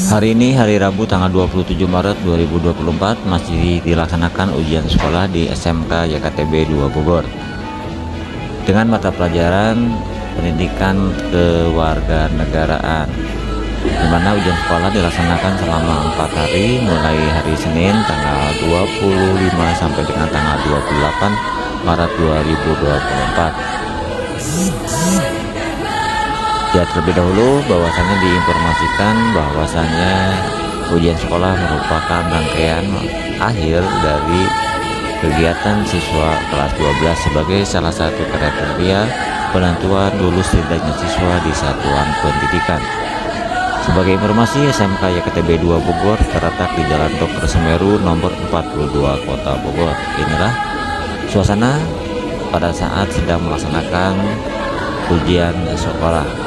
Hari ini hari Rabu tanggal 27 Maret 2024 masih dilaksanakan ujian sekolah di SMK YKTB 2 Bogor dengan mata pelajaran pendidikan kewarganegaraan, di mana ujian sekolah dilaksanakan selama 4 hari mulai hari Senin tanggal 25 sampai dengan tanggal 28 Maret 2024. Ya, terlebih dahulu bahwasannya diinformasikan bahwasannya ujian sekolah merupakan rangkaian akhir dari kegiatan siswa kelas 12 sebagai salah satu kriteria penentuan lulus tidaknya siswa di satuan pendidikan. Sebagai informasi, SMK YKTB 2 Bogor terletak di Jalan Dr. Semeru nomor 42 Kota Bogor. Inilah suasana pada saat sedang melaksanakan ujian sekolah.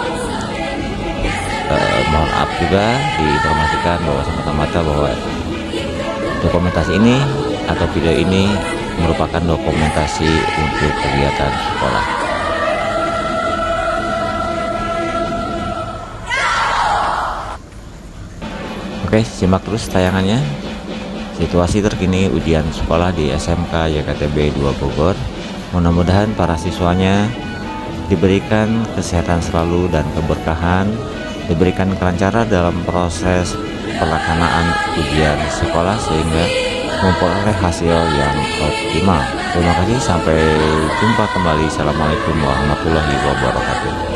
Mohon maaf juga diinformasikan bahwa semata-mata bahwa dokumentasi ini atau video ini merupakan dokumentasi untuk kegiatan sekolah. Oke, simak terus tayangannya. Situasi terkini ujian sekolah di SMK YKTB 2 Bogor. Mudah-mudahan para siswanya diberikan kesehatan selalu dan keberkahan, diberikan kelancaran dalam proses pelaksanaan ujian sekolah sehingga memperoleh hasil yang optimal. Terima kasih, sampai jumpa kembali. Assalamualaikum warahmatullahi wabarakatuh.